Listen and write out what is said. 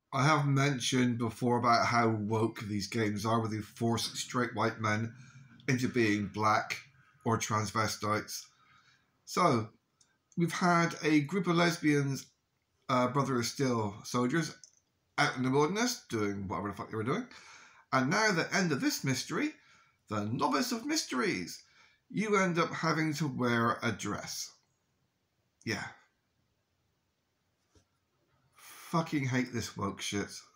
I have mentioned before about how woke these games are, where they force straight white men into being black or transvestites. So, we've had a group of lesbians, Brother of Steel soldiers, out in the wilderness doing whatever the fuck they were doing. And now, the end of this mystery, the novice of mysteries, you end up having to wear a dress. Yeah. Fucking hate this woke shit.